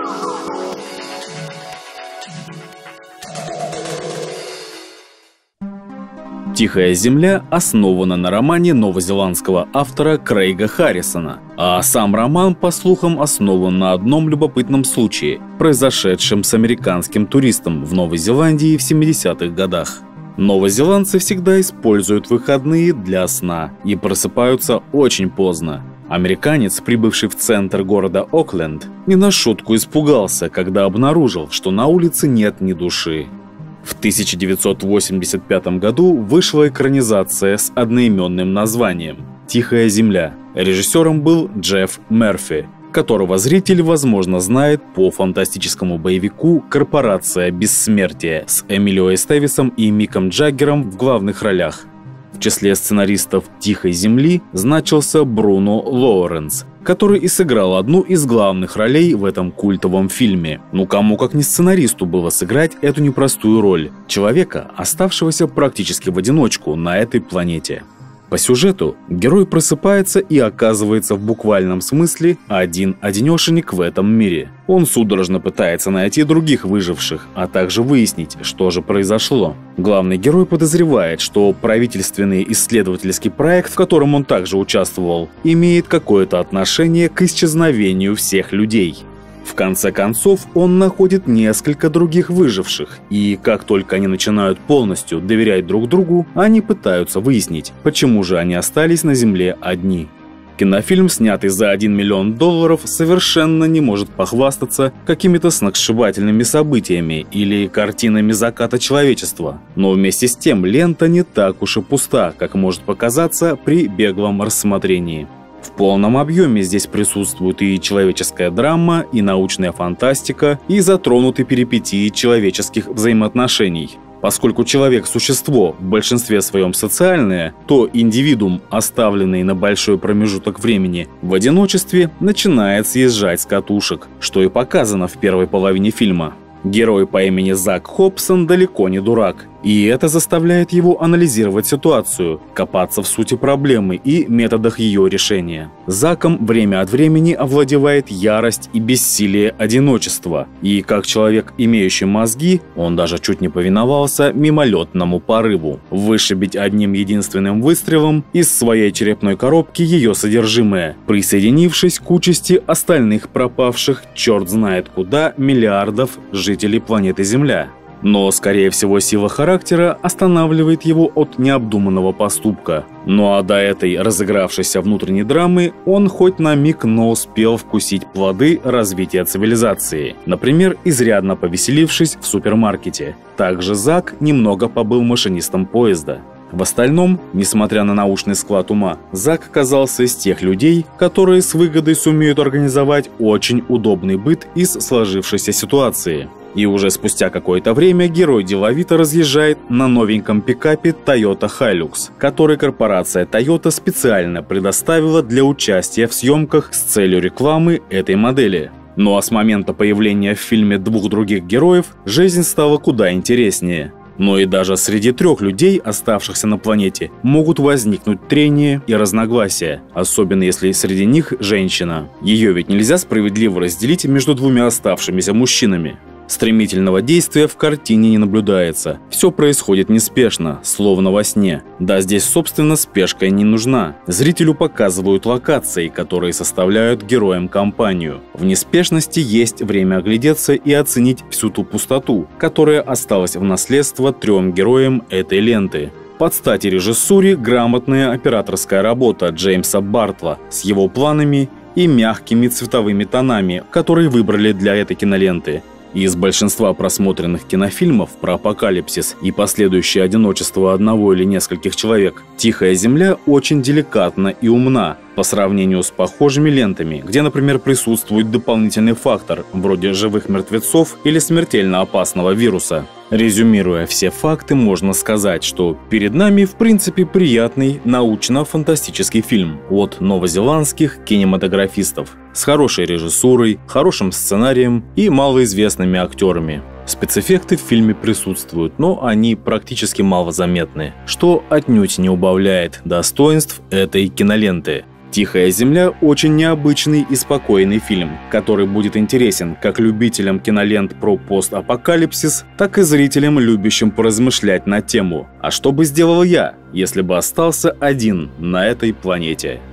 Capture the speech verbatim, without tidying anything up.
«Тихая земля» основана на романе новозеландского автора Крейга Харрисона, а сам роман, по слухам, основан на одном любопытном случае, произошедшем с американским туристом в Новой Зеландии в семидесятых годах. Новозеландцы всегда используют выходные для сна и просыпаются очень поздно. Американец, прибывший в центр города Окленд, не на шутку испугался, когда обнаружил, что на улице нет ни души. В тысяча девятьсот восемьдесят пятом году вышла экранизация с одноименным названием «Тихая земля». Режиссером был Джефф Мерфи, которого зритель, возможно, знает по фантастическому боевику «Корпорация бессмертия» с Эмилио Эстевисом и Миком Джаггером в главных ролях. В числе сценаристов «Тихой земли» значился Бруно Лоуренс, который и сыграл одну из главных ролей в этом культовом фильме. Ну кому как не сценаристу было сыграть эту непростую роль – человека, оставшегося практически в одиночку на этой планете. По сюжету герой просыпается и оказывается в буквальном смысле один-одинешенек в этом мире. Он судорожно пытается найти других выживших, а также выяснить, что же произошло. Главный герой подозревает, что правительственный исследовательский проект, в котором он также участвовал, имеет какое-то отношение к исчезновению всех людей. В конце концов, он находит несколько других выживших, и как только они начинают полностью доверять друг другу, они пытаются выяснить, почему же они остались на Земле одни. Кинофильм, снятый за один миллион долларов, совершенно не может похвастаться какими-то сногсшибательными событиями или картинами заката человечества. Но вместе с тем лента не так уж и пуста, как может показаться при беглом рассмотрении. В полном объеме здесь присутствует и человеческая драма, и научная фантастика, и затронуты перипетии человеческих взаимоотношений. Поскольку человек – существо в большинстве своем социальное, то индивидуум, оставленный на большой промежуток времени в одиночестве, начинает съезжать с катушек, что и показано в первой половине фильма. Герой по имени Зак Хобсон далеко не дурак, и это заставляет его анализировать ситуацию, копаться в сути проблемы и методах ее решения. Заком время от времени овладевает ярость и бессилие одиночества, и как человек, имеющий мозги, он даже чуть не повиновался мимолетному порыву – вышибить одним единственным выстрелом из своей черепной коробки ее содержимое, присоединившись к участи остальных пропавших черт знает куда миллиардов жителей планеты Земля. Но, скорее всего, сила характера останавливает его от необдуманного поступка. Ну а до этой разыгравшейся внутренней драмы он хоть на миг, но успел вкусить плоды развития цивилизации. Например, изрядно повеселившись в супермаркете. Также Зак немного побыл машинистом поезда. В остальном, несмотря на научный склад ума, Зак оказался из тех людей, которые с выгодой сумеют организовать очень удобный быт из сложившейся ситуации. И уже спустя какое-то время герой деловито разъезжает на новеньком пикапе Toyota Hilux, который корпорация Toyota специально предоставила для участия в съемках с целью рекламы этой модели. Ну а с момента появления в фильме двух других героев жизнь стала куда интереснее. Но и даже среди трех людей, оставшихся на планете, могут возникнуть трения и разногласия, особенно если среди них женщина. Ее ведь нельзя справедливо разделить между двумя оставшимися мужчинами. Стремительного действия в картине не наблюдается. Все происходит неспешно, словно во сне. Да, здесь, собственно, спешка и не нужна. Зрителю показывают локации, которые составляют героям компанию. В неспешности есть время оглядеться и оценить всю ту пустоту, которая осталась в наследство трем героям этой ленты. Под стать режиссуре грамотная операторская работа Джеймса Бартла с его планами и мягкими цветовыми тонами, которые выбрали для этой киноленты. Из большинства просмотренных кинофильмов про апокалипсис и последующее одиночество одного или нескольких человек, «Тихая земля» очень деликатна и умна по сравнению с похожими лентами, где, например, присутствует дополнительный фактор, вроде живых мертвецов или смертельно опасного вируса. Резюмируя все факты, можно сказать, что перед нами в принципе приятный научно-фантастический фильм от новозеландских кинематографистов с хорошей режиссурой, хорошим сценарием и малоизвестными актерами. Спецэффекты в фильме присутствуют, но они практически малозаметны, что отнюдь не убавляет достоинств этой киноленты. «Тихая земля» – очень необычный и спокойный фильм, который будет интересен как любителям кинолент про постапокалипсис, так и зрителям, любящим поразмышлять на тему «А что бы сделал я, если бы остался один на этой планете?».